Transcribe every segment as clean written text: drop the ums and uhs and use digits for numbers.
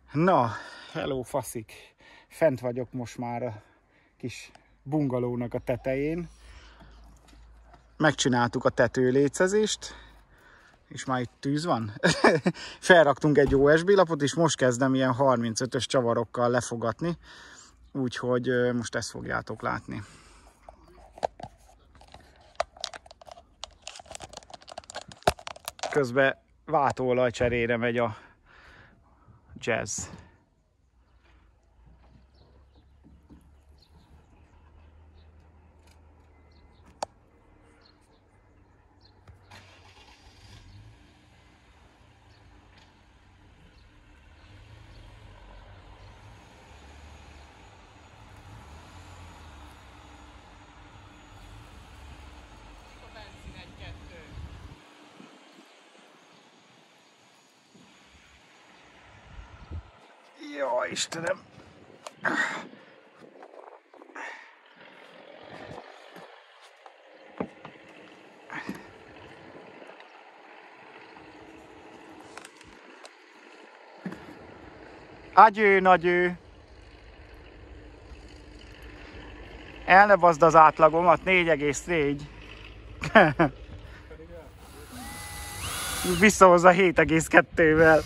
Na, hello faszik! Fent vagyok most már a kis bungalónak a tetején. Megcsináltuk a tetőlécezést, és már itt tűz van. Felraktunk egy OSB lapot, és most kezdem ilyen 35-ös csavarokkal lefogatni. Úgyhogy most ezt fogjátok látni. Közben váltóolaj cserére megy a jazz. Jaj, Istenem! Agyő, nagyő! El ne bazd az átlagomat, 4,4. Visszahozza 7,2-vel.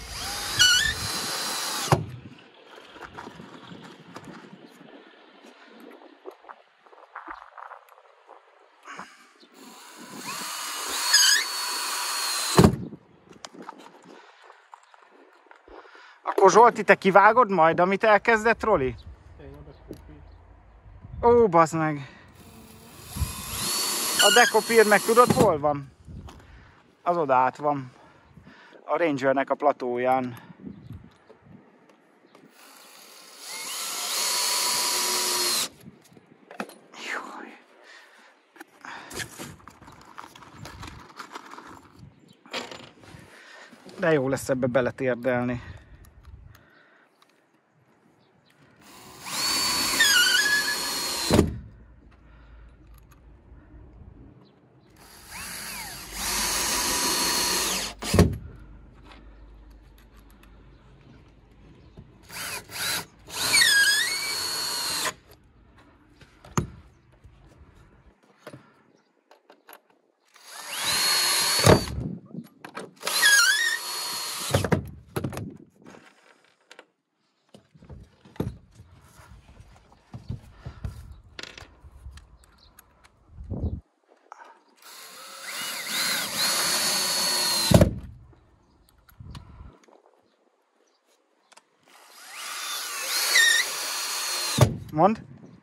Akkor Zsolti, te kivágod majd, amit elkezdett, Roli? Ó, bazd meg! A dekopír meg tudod, hol van? Az oda át van. A Rangernek a platóján. De jó lesz ebbe beletérdelni. Mondd?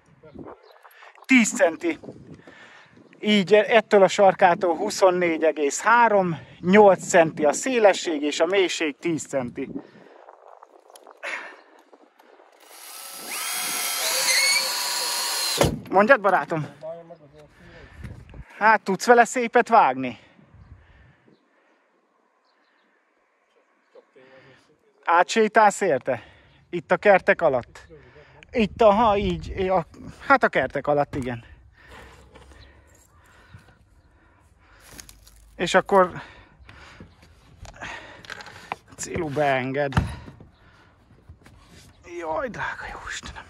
10 centi. Így ettől a sarkától 24,3, 8 centi a szélesség és a mélység 10 centi. Mondjad, barátom? Hát tudsz vele szépet vágni? Átsétálsz érte? Itt a kertek alatt? Itt, aha, így, hát a kertek alatt, igen. És akkor Cilu beenged. Jaj, drága jó Istenem.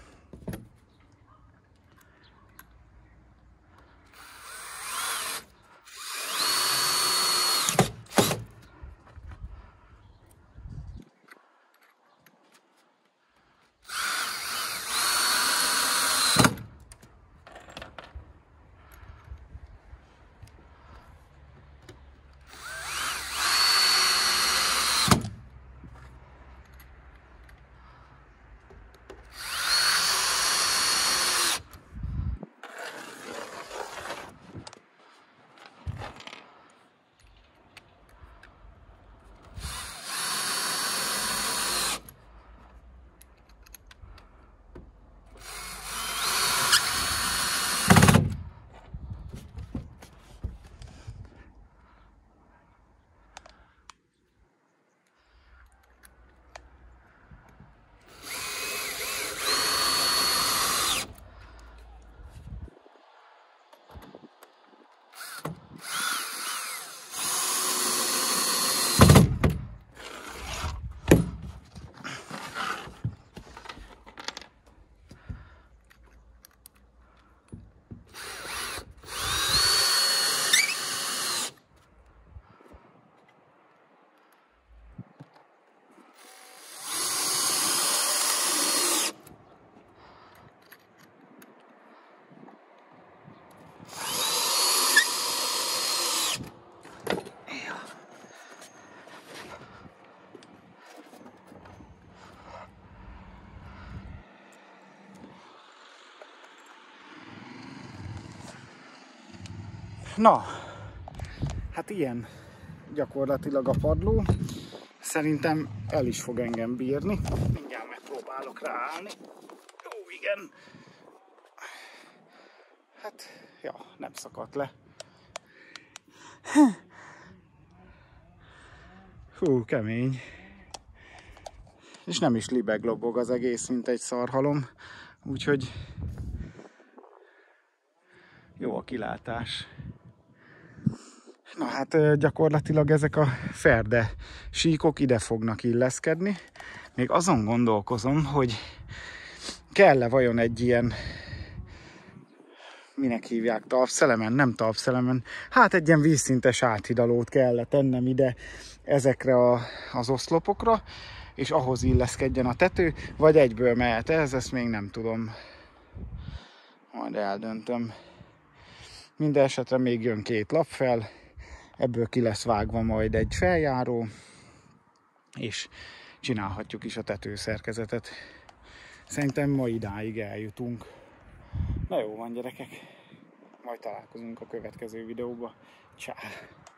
Na, hát ilyen gyakorlatilag a padló. Szerintem el is fog engem bírni. Mindjárt megpróbálok ráállni. Jó, igen. Hát, ja, nem szakadt le. Hú, kemény. És nem is libeg-lobog az egész, mint egy szarhalom. Úgyhogy jó a kilátás. Na hát gyakorlatilag ezek a ferde síkok ide fognak illeszkedni. Még azon gondolkozom, hogy kell-e vajon egy ilyen, minek hívják, talpszelemen, nem talpszelemen, hát egy ilyen vízszintes áthidalót kell tennem ide ezekre az oszlopokra, és ahhoz illeszkedjen a tető, vagy egyből mehet ez, ezt még nem tudom. Majd eldöntöm. Minden esetre még jön 2 lapfel, ebből ki lesz vágva majd egy feljáró, és csinálhatjuk is a tetőszerkezetet. Szerintem ma idáig eljutunk. Na jó van, gyerekek, majd találkozunk a következő videóban. Csá!